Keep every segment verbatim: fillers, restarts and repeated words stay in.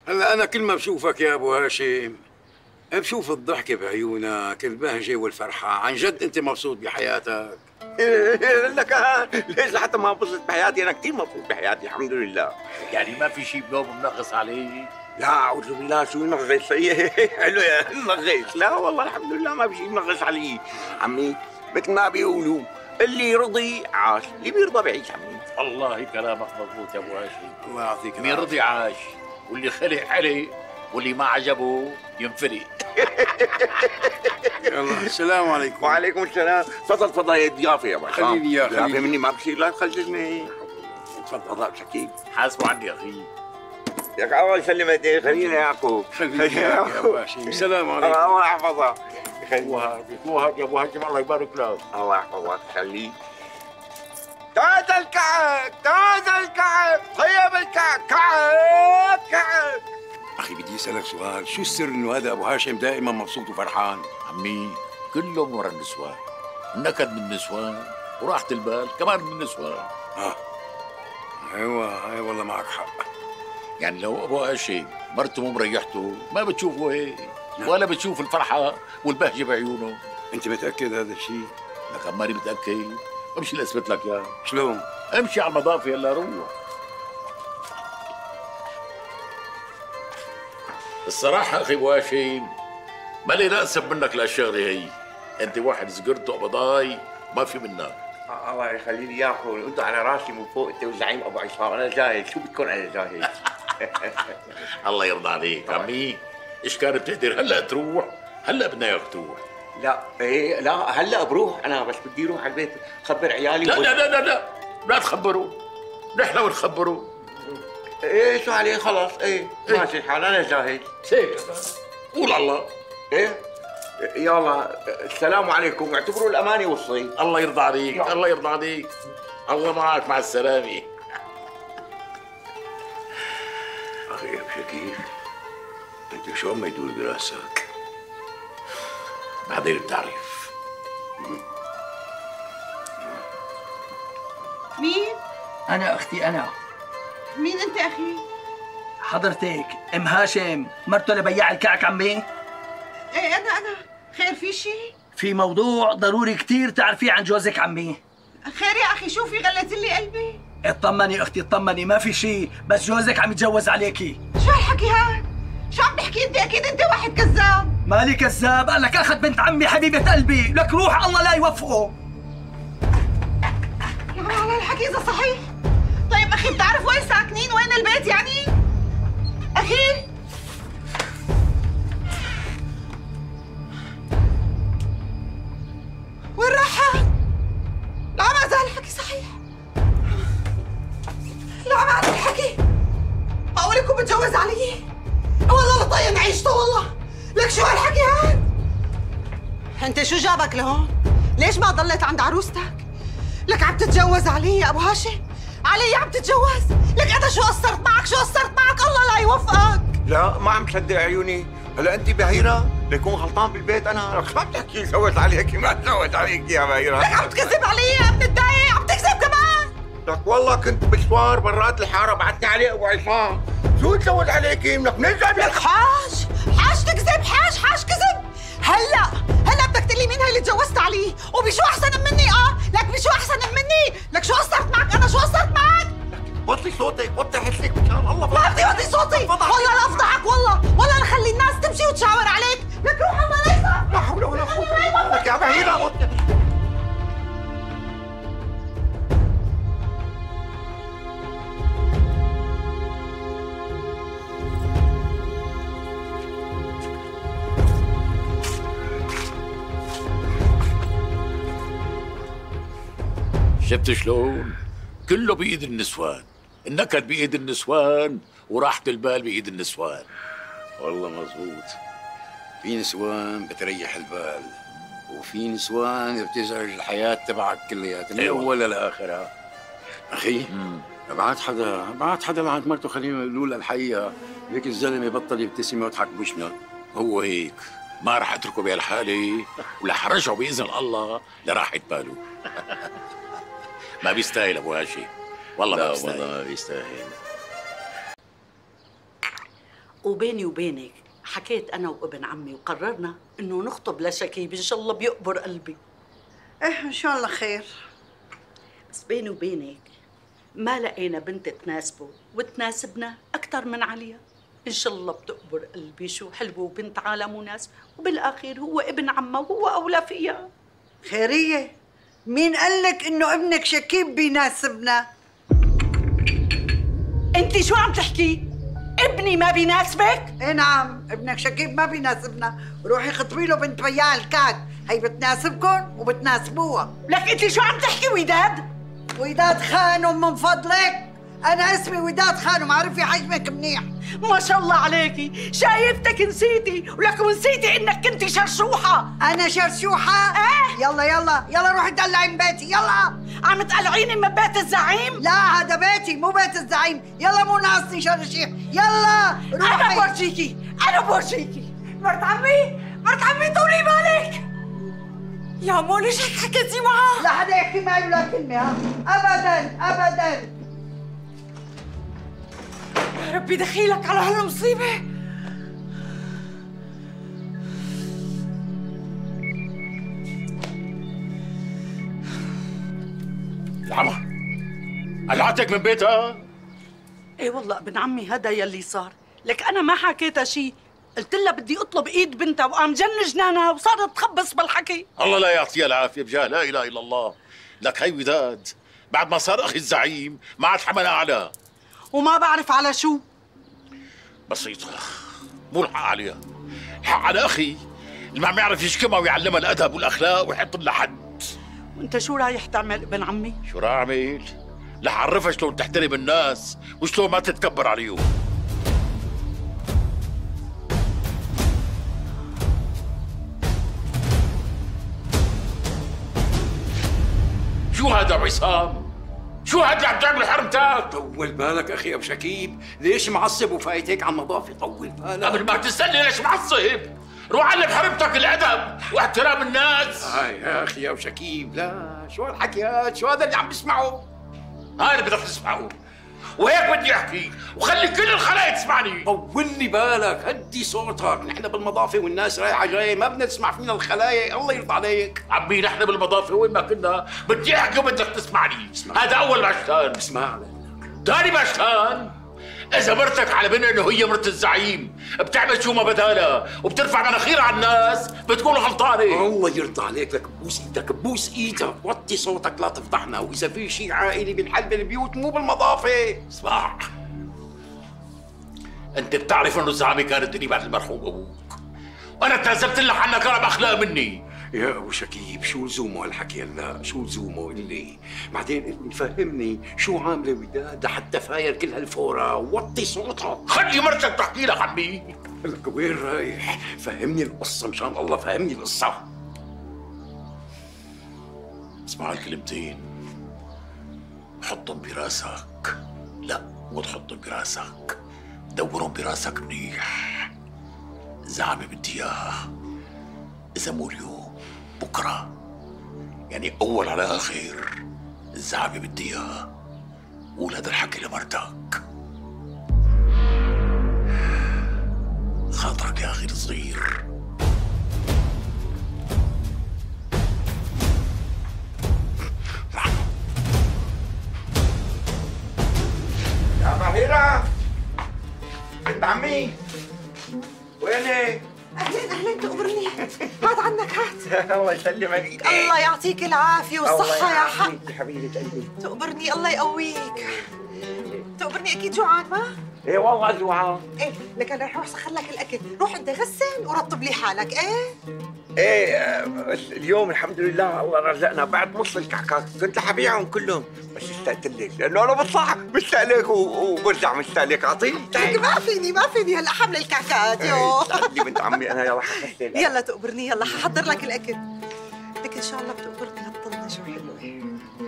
هلا انا كل ما بشوفك يا ابو هاشم بشوف الضحكه بعيونك، البهجه والفرحه. عن جد انت مبسوط بحياتك؟ لك ليش لحتى ما انبسط بحياتي؟ انا كثير مبسوط بحياتي الحمد لله. يعني ما في شيء بنوم منغص عليه؟ لا اعوذ بالله، شو ينغص؟ حلو يا منغص. لا والله الحمد لله ما في شيء منغص علي عمي. مثل ما بيقولوا اللي رضي عاش، اللي بيرضى بعيش عمي. والله كلامك مضبوط يا ابو هاشم. الله يعطيك مين رضي عاش، واللي خلق حلق، واللي ما عجبه ينفلق. يلا السلام عليكم. وعليكم السلام. تفضل تفضل يا ضيافه يا ابو عصام. حبيبي يا ضيافه حبيبي. مني ما بصير، لا تخجلني. تفضل تفضل شكيب. حاسبوا عني اخي. لك الله يسلمك خلينا يا يعقوب. خليك يا ابو هاشم. السلام عليكم. الله يحفظك. وهاب وهاب يا ابو هاشم، الله يبارك لك. الله يحفظك خليك. تعال الكعك، تعال الكعك، طيب الكعك، كعك كعك. اخي بدي اسالك سؤال، شو السر انه هذا ابو هاشم دائما مبسوط وفرحان؟ عمي كلهم ورا النسوان، النكد من النسوان وراحة البال كمان من النسوان. اه ايوه اي والله معك حق. يعني لو ابو هاشم مرته مو مريحته ما بتشوفه هيك، ولا بتشوف الفرحة والبهجة بعيونه. انت متاكد هذا الشيء؟ لك ماني متأكد، امشي لاثبت لك اياه. شلون؟ امشي على المضافة يلا روح. الصراحة أخي أبو هاشم مالي نأسف منك لهالشغلة هي، أنت واحد زقرته قبضاي ما في منك. الله يخلي لي اياكم، انتم على راسي من فوق، انت والزعيم ابو عصام، انا جاهز، شو بدكم انا جاهز. الله يرضى عليك عمي، إيش كان بتقدر هلا تروح؟ هلا بدنا إياك تروح. لا ايه لا هلا بروح انا، بس بدي اروح على البيت خبر عيالي. لا لا لا لا لا لا تخبروا، نحن ونخبروا. ايه شو عليه خلص. ايه ماشي الحال انا جاهز. هيك قول الله. ايه يلا السلام عليكم، اعتبروا الامانه وصلت. الله يرضى عليك، يلا. الله يرضى عليك، الله معك، مع السلامة. اخي يا شكيب انت شو عم يدور براسك؟ بعدين بتعرف. مين؟ أنا أختي أنا. مين أنت أخي؟ حضرتك أم هاشم مرته لبياع الكعك عمي؟ إيه أنا أنا، خير في شيء؟ في موضوع ضروري كتير تعرفيه عن جوزك عمي. خير يا أخي، شو في غلت لي قلبي؟ اطمني أختي اطمني، ما في شيء، بس جوزك عم يتجوز عليكي. شو هالحكي هاد؟ شو عم تحكي أنت؟ أكيد أنت واحد كذاب. مالي كذاب، قال لك أخذ بنت عمي حبيبة قلبي، لك روح الله لا يوفقه. يا على الحكي إذا صحيح. طيب أخي بتعرف وين ساكنين؟ وين البيت يعني؟ أخي؟ وين راح؟ لا ما زال الحكي صحيح. لا ما عاد الحكي. معقول يكون بتجوز علي؟ والله لطين عيشته والله. لك شو هالحكي هاد؟ انت شو جابك لهون؟ ليش ما ضليت عند عروستك؟ لك عم تتجوز علي يا ابو هاشم؟ علي عم تتجوز؟ لك انا شو قصرت معك؟ شو قصرت معك؟ الله لا يوفقك. لا ما عم تصدق عيوني. هلا انت بهيره ليكون غلطان بالبيت. انا شو عم تحكي؟ سويت عليك ما سويت عليك يا بهيره. لك عم تكذب علي يا ابن الداية، عم تكذب كمان. لك والله كنت بشوار برات الحاره بعتني عليه ابو عصام. شو تسوت عليكي؟ منك منين جايب لك حاج حاج تكذب، حاج حاج كذب. هلا هلا بدك تقلي مين هي اللي تجوزت عليه؟ وبشو احسن مني؟ اه لك بشو احسن مني؟ لك شو قصرت معك؟ انا شو قصرت معك؟ وطي صوتك، وطي حسك مشان الله. ما بدي وطي صوتي، والله لا افضحك والله، ولا نخلي الناس تمشي وتشاور عليك. لك روح الله لا يسعدك. لا حول ولا قوة الا بالله. لك يا بهيره وطي. شفت شلون؟ كله بإيد النسوان، النكد بإيد النسوان وراحة البال بإيد النسوان. والله مزبوط. في نسوان بتريح البال، وفي نسوان بتزعج الحياة تبعك كلياتها من أيوة. أولها لآخرها. أخي ابعت حدا ابعت حدا لعند مرته خلينا نقول الحقيقة، هيك الزلمة يبطل يبتسم ويضحك بوشنا. هو هيك ما راح اتركه بهالحالة ولا حرجه بإذن الله لراحة باله. ما بيستاهل أبو هاشم، والله ما بيستاهل. والله ما بيستاهل. وبيني وبينك حكيت أنا وابن عمي وقررنا إنه نخطب لشكيب، إن شاء الله بيقبر قلبي. إيه إن شاء الله خير. بس بيني وبينك ما لقينا بنت تناسبه وتناسبنا أكثر من عليا. إن شاء الله بتقبر قلبي، شو حلوة وبنت عالم وناس، وبالآخير هو ابن عمه وهو أولى فيها. خيرية، مين قال لك إنه ابنك شكيب بيناسبنا؟ أنت شو عم تحكي؟ ابني ما بيناسبك؟ إيه نعم، ابنك شكيب ما بيناسبنا، روحي خطبي له بنت بياع الكعك، هي بتناسبكم وبتناسبوها. لك أنت شو عم تحكي وداد؟ وداد خانم من فضلك، أنا اسمي وداد خانم، عارفي حجمك منيح. ما شاء الله عليكي، شايفتك نسيتي، ولك نسيتي إنك كنتي شرشوحة. أنا شرشوحة؟ إيه؟ يلا يلا يلا روحي دلعي من بيتي، يلا. عم تقلعيني من بيت الزعيم؟ لا هذا بيتي مو بيت الزعيم، يلا مو ناقصني شرشيح، يلا روحي. أنا بورجيكي، أنا بورجيكي. مرت عمي، مرت عمي طولي بالك. يا مو ليش هيك حكيتي معاه؟ لا حدا يحكي معي ولا كلمة، ها؟ أبداً أبداً. يا ربي دخيلك على هالمصيبة. العمى قلعتك من بيتها؟ ايه والله ابن عمي هذا يلي صار، لك انا ما حكيتها شيء، قلت لها بدي اطلب ايد بنتها وقام جن جنانها وصارت تخبص بالحكي. الله لا يعطيها العافيه بجاه لا اله الا الله. لك هي وداد بعد ما صار اخي الزعيم ما عاد حملها على، وما بعرف على شو. بسيطه، مو الحق عليها، الحق على اخي اللي ما عم يعرف يشكمها ويعلمها الادب والاخلاق ويحط لها حد. وانت شو رايح تعمل ابن عمي؟ شو راح اعمل؟ رح اعرفها شلون تحترم الناس وشلون ما تتكبر عليهم. شو هذا عصام؟ شو هذا اللي عم تعمل حرمتك؟ طول بالك اخي ابو شكيب، ليش معصب وفايت هيك على النظافه؟ طول بالك قبل ما تسألني ليش معصب؟ روح علم حرمتك الادب واحترام الناس. هاي يا اخي يا ابو شكيب، لا شو هالحكيات؟ شو هذا اللي عم بسمعه؟ هاي اللي بدك تسمعه، وهيك بدي احكي وخلي كل الخلايق تسمعني. طول لي بالك، هدي صوتك، نحن بالمضافه والناس رايحه جايه ما بدنا نسمع فينا الخلايق، الله يرضى عليك. عمي نحن بالمضافه وين ما كنا بدي احكي وبدك تسمعني. اسمع. هذا اول مشتان. اسمع ثاني مشتان، إذا مرتك على بني إنه هي مرت الزعيم بتعمل شو ما بدالها وبترفع مناخير على الناس بتكون غلطانة. الله يرضى عليك، لك بوس ايدك بوس ايدك، وطي صوتك لا تفضحنا، وإذا في شيء عائلي بنحل بالبيوت مو بالمضافة. اسمع، أنت بتعرف إنه الزعامة كانت إني بعد المرحوم أبوك، وأنا تنازلت لك عنها كرم أخلاق مني. يا ابو شكيب شو لزومه هالحكي هلا؟ شو لزومه اللي بعدين اللي فهمني شو عامله وداد لحتى فاير كل هالفوره؟ وطي صوتك، خلي مرتك تحكي لك عمي. لك وين رايح؟ فهمني القصه مشان الله، فهمني القصه. اسمع هالكلمتين حطهم براسك، لا مو تحطهم براسك، دورهم براسك منيح. زعمة بدي اياها، إذا مو اليوم بكره، يعني أول على آخر، الزعمة بدي اياها. قول هذا الحكي لمرتك. خاطرك يا أخي الصغير. يا مهيرة بنت عمي وينك؟ اهلين اهلين، تقبرني، هات عنك هات. الله يسلم عليك. الله يعطيك العافيه والصحه يا حق. يا حبيبه قلبي. تقبرني، الله يقويك. تقبرني اكيد جوعان ما؟ ايه والله جوعان. ايه لك انا رح اروح اسخن لك الاكل، روح انت غسل ورطب لي حالك. ايه ايه اليوم الحمد لله الله رزقنا بعد نص الكعكات، كنت رح ابيعهم كلهم بس اشتقت لك، لانه انا بطلع مشتاق لك وبرجع مشتاق لك. اعطيني لك ما فيني ما فيني هلا حمل الكعكات. يو لي بنت عمي انا يلا حغسل. يلا تقبرني، يلا ححضر لك الاكل. لك ان شاء الله بتقبرني هالطنه شو حلوه.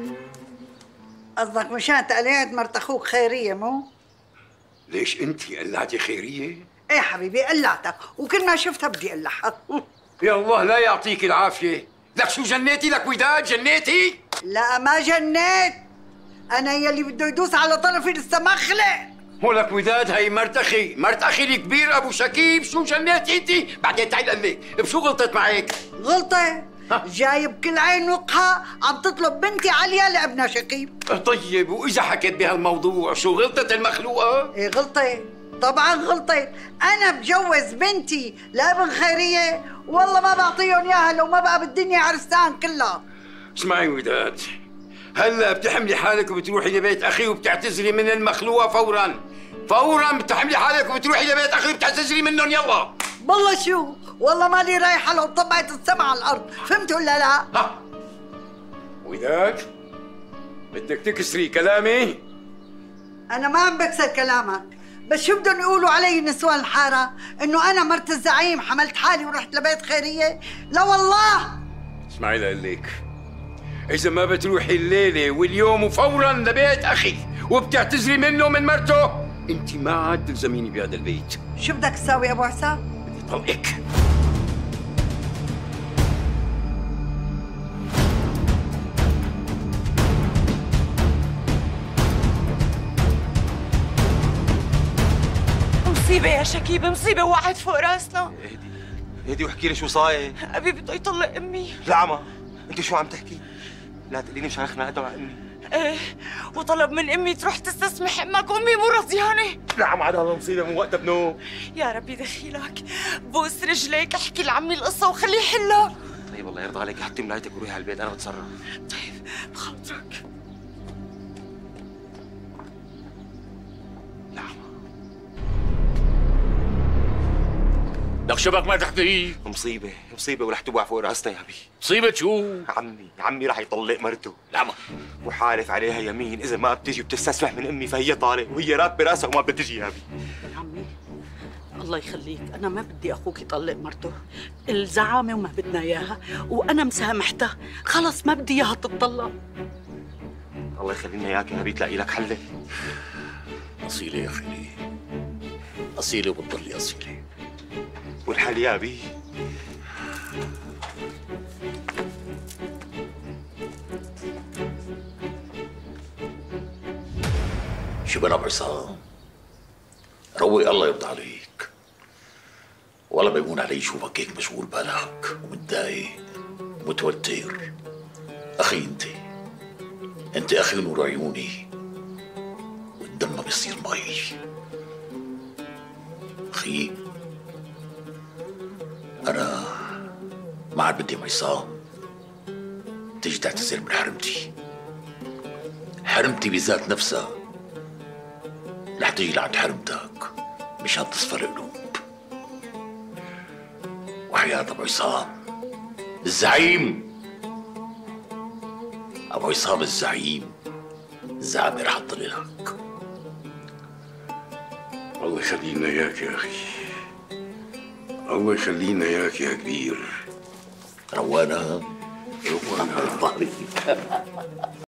قصدك مشان تقلعت مرت اخوك خيريه مو؟ ليش انت قلعتي خيريه؟ ايه حبيبي قلعتك، وكل ما شفتها بدي قلعها. يا الله لا يعطيك العافيه، لك شو جنيتي؟ لك وداد جنيتي؟ لا ما جنيت، انا يلي بده يدوس على طرفي لسه ما خلق. ولك وداد، هي مرت اخي، مرت اخي الكبير ابو شكيب. شو جنيت انت؟ بعدين تعي لامك، بشو غلطت معك؟ غلطة؟ جايب كل عين وقها عم تطلب بنتي عليا لابنها شكيب. طيب واذا حكيت بهالموضوع شو غلطت المخلوقه؟ ايه غلطة، طبعا غلطة. انا بجوز بنتي لابن خيرية والله ما بعطيهم اياها لو ما بقى بالدنيا عرستان كلها. اسمعي وداد، هلا بتحملي حالك وبتروحي لبيت اخي وبتعتذري من المخلوقه فورا فورا. بتحملي حالك وبتروحي لبيت اخي وبتعتذري منهم. يلا والله شو، والله مالي رايحة لو طبعت السما على الارض، فهمت ولا لا؟ ها وداد، بدك تكسري كلامي؟ انا ما عم بكسر كلامك، بس شو بدهم يقولوا علي نسوان الحارة؟ انه انا مرت الزعيم حملت حالي ورحت لبيت خيرية؟ لا والله. اسمعي لقلك، إذا ما بتروحي الليلة واليوم وفورا لبيت أخي وبتعتذري منه من مرته، أنت ما عاد تلزميني بهذا البيت. شو بدك تساوي أبو حسام؟ بدي طلقك. مصيبة يا شكيب، مصيبة وقعت فوق راسنا. اهدي اهدي واحكي لي شو صاير. أبي بده يطلق أمي. لا عما، انت شو عم تحكي؟ لا تقولي لي مشان خناقته مع امي. ايه، وطلب من امي تروح تستسمح امك وامي مو راضيانه. لا عم عاد هذا مصيبه من وقتها بنوم. يا ربي دخيلك، بوس رجليك احكي لعمي القصه وخليه يحلها. طيب الله يرضى عليك، حطي ملايتك وروحي على البيت، انا بتصرف. طيب بخاطرك. لا عما، لك شبك ما تحكي. مصيبه مصيبه ورح توقع فوق راسنا يا ابي. مصيبة شو؟ عمي عمي رح يطلق مرته. لا ما وحالف عليها يمين اذا ما بتجي وبتستسمح من امي فهي طالق، وهي راتبه راسها وما بدها تجي يا ابي. عمي الله يخليك، أنا ما بدي أخوك يطلق مرته، الزعامة وما بدنا إياها، وأنا مسامحتها، خلص ما بدي إياها تتطلق. الله يخلينا اياك يا ابي تلاقي لك حل. أصيلة يا خلي، أصيلة وبتضلي أصيلة. والحل يا ابي؟ شو بنا بعصام؟ روق الله يرضى عليك. والله بيهون علي شوفك هيك مشغول بالك ومتضايق ومتوتر. أخي أنت أنت أخي نور عيوني، والدم ما بيصير مي. أخي أنا ما عاد بدي عصام تيجي تعتذر من حرمتي. حرمتي بذات نفسها رح تيجي لعند حرمتك مشان تصفى القلوب. وحياة أبو عصام الزعيم، أبو عصام الزعيم، الزعامة رح تضل لك. الله يخلينا إياك يا أخي، الله يخلينا إياك يا كبير. روانا روانا.